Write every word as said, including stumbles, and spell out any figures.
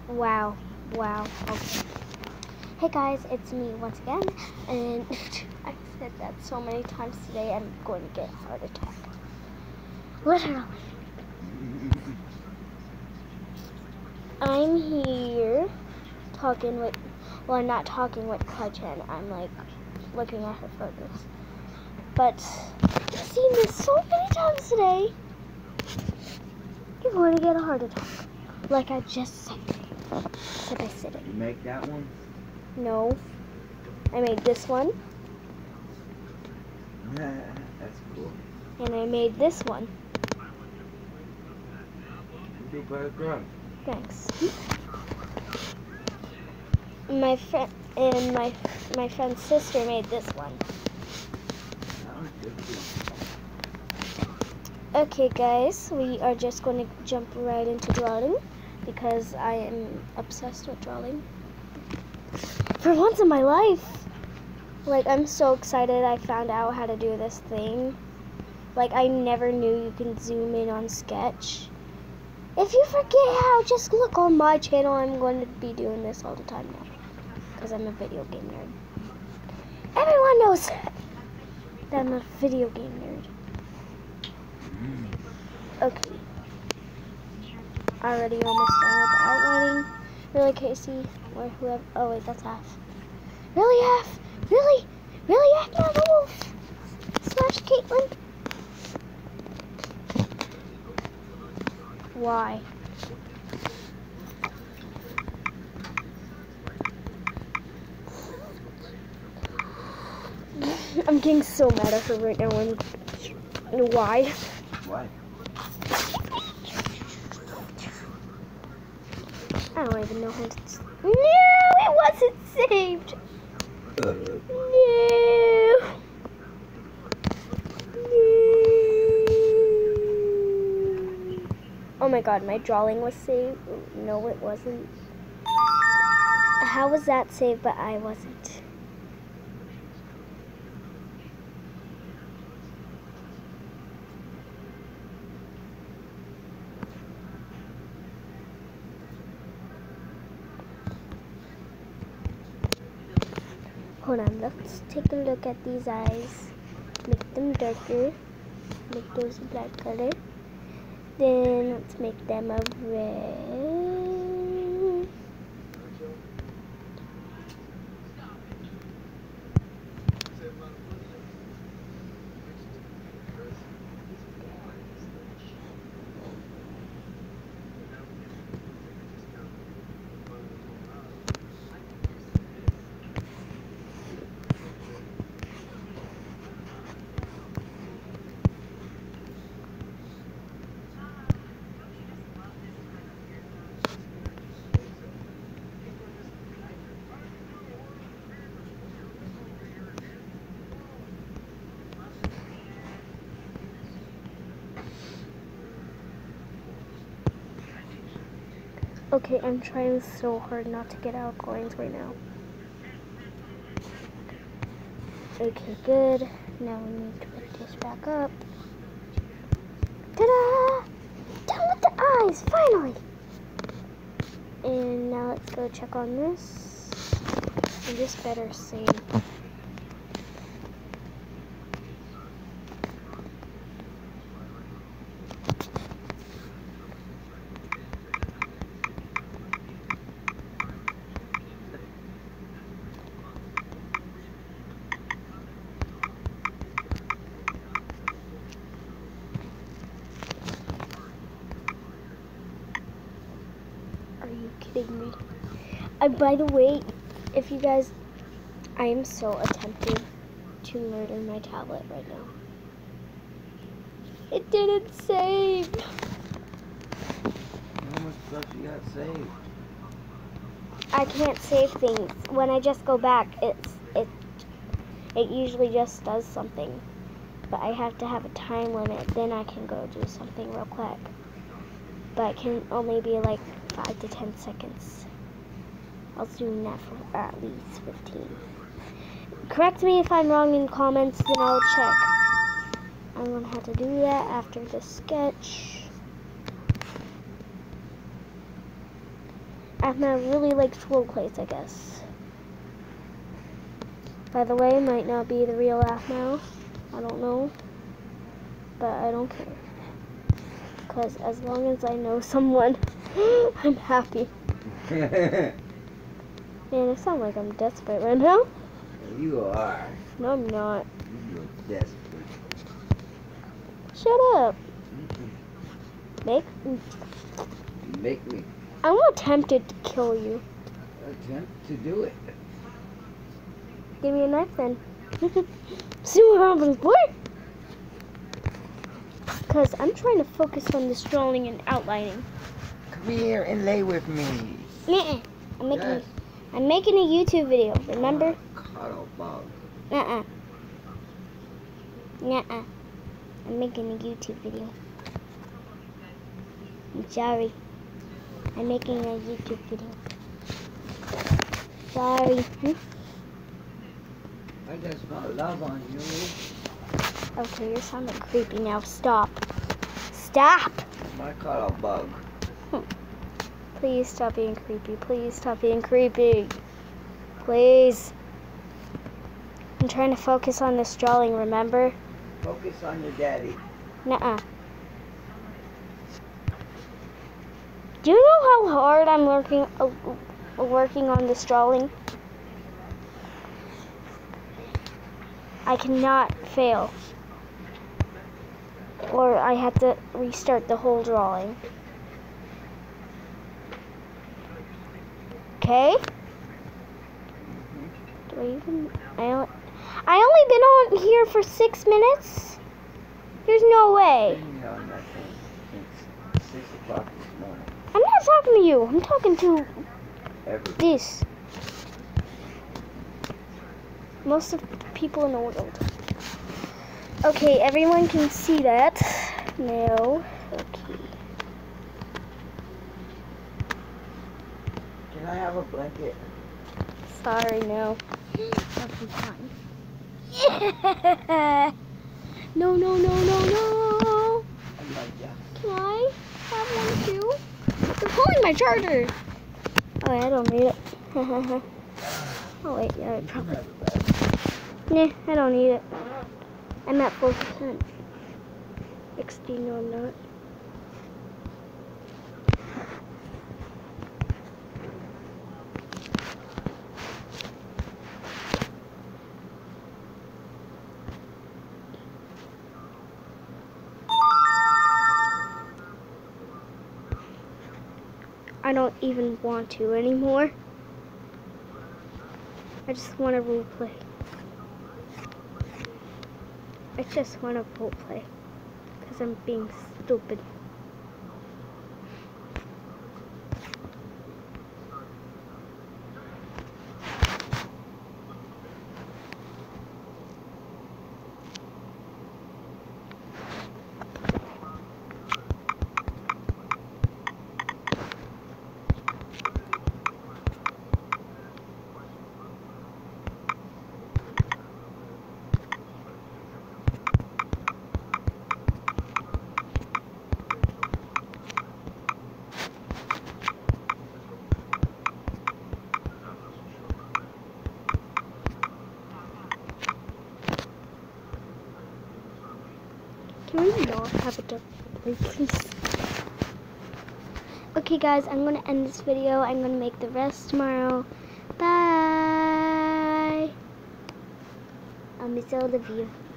Wow. Wow. Okay. Hey guys, it's me once again, and I said that so many times today I'm going to get a heart attack. Literally. I'm here talking with, well, I'm not talking with Kai-chan, I'm like looking at her photos. But I've seen this so many times today. You're going to get a heart attack. Like I just said. Said I said it. You make that one? No. I made this one. That's cool. And I made this one. You do better girl. Thanks. My friend and my my friend's sister made this one. That one's good too. Okay guys, we are just going to jump right into drawing because I am obsessed with drawing. For once in my life. Like, I'm so excited I found out how to do this thing. Like, I never knew you can zoom in on Sketch. If you forget how, just look on my channel. I'm going to be doing this all the time now. Because I'm a video game nerd. Everyone knows that I'm a video game nerd. Okay. Already almost done with the outlining. Really, Casey? Or whoever. Oh, wait, that's half. Really, half? Really? Really, Agnes the Wolf? Slash Caitlin? Why? I'm getting so mad at her right now. And why? Why? I don't even know how to. No, it wasn't saved. Uh. No. No. Oh my god, my drawing was saved. No, it wasn't. How was that saved, but I wasn't? Hold on, let's take a look at these eyes. Make them darker. Make those black color. Then let's make them a red. Okay, I'm trying so hard not to get outgoings right now. Okay, good. Now we need to put this back up. Ta-da! Done with the eyes, finally! And now let's go check on this. And this better save. Are you kidding me? Uh, by the way, if you guys, I am so attempted to murder my tablet right now. It didn't save. How much stuff you got saved? I can't save things. When I just go back, it's it it usually just does something. But I have to have a time limit, then I can go do something real quick. But it can only be like five to ten seconds. I was doing that for at least fifteen. Correct me if I'm wrong in comments, then I'll check. I'm gonna have to do that after the sketch. Ahmed really likes role plays, I guess. By the way, might not be the real Ahmed. I don't know. But I don't care. Because as long as I know someone, I'm happy. Man, it sounds like I'm desperate right now. You are. No, I'm not. You're desperate. Shut up. Make Make me I'm tempted to kill you. attempt to do it. Give me a knife then. See what happens, boy. Because I'm trying to focus on this drawing and outlining. Come here and lay with me. Nuh-uh. I'm making Yes. I'm making a YouTube video, remember? Cuddle bug. Uh-uh. Nuh-uh. I'm making a YouTube video. I'm sorry. I'm making a YouTube video. Sorry. Hmm? I just want love on you. Okay, you're sounding creepy now. Stop. Stop! My cuddle bug. Please stop being creepy. Please stop being creepy. Please. I'm trying to focus on this drawing, remember? Focus on your daddy. Nuh-uh. Do you know how hard I'm working uh, working on this drawing? I cannot fail. Or I have to restart the whole drawing. Okay? Do I even... I, only, I only been on here for six minutes? There's no way. Been here on that thing since six o'clock this morning. I'm not talking to you. I'm talking to Every this. Most of the people in the world. Okay, everyone can see that. No. Okay. Can I have a blanket? Sorry, no. Okay, fine. Yeah. No, no, no, no, no. I love ya. Can I have one too? You're pulling my charger. Oh, I don't need it. Oh wait, yeah, I You can probably. have it back. Nah, I don't need it. I'm at four percent. X D, no, I'm not. I don't even want to anymore. I just want to role play. I just want to role play because I'm being stupid. Can we not have a dark play, please? Okay, guys, I'm going to end this video. I'm going to make the rest tomorrow. Bye! I'll miss all of you.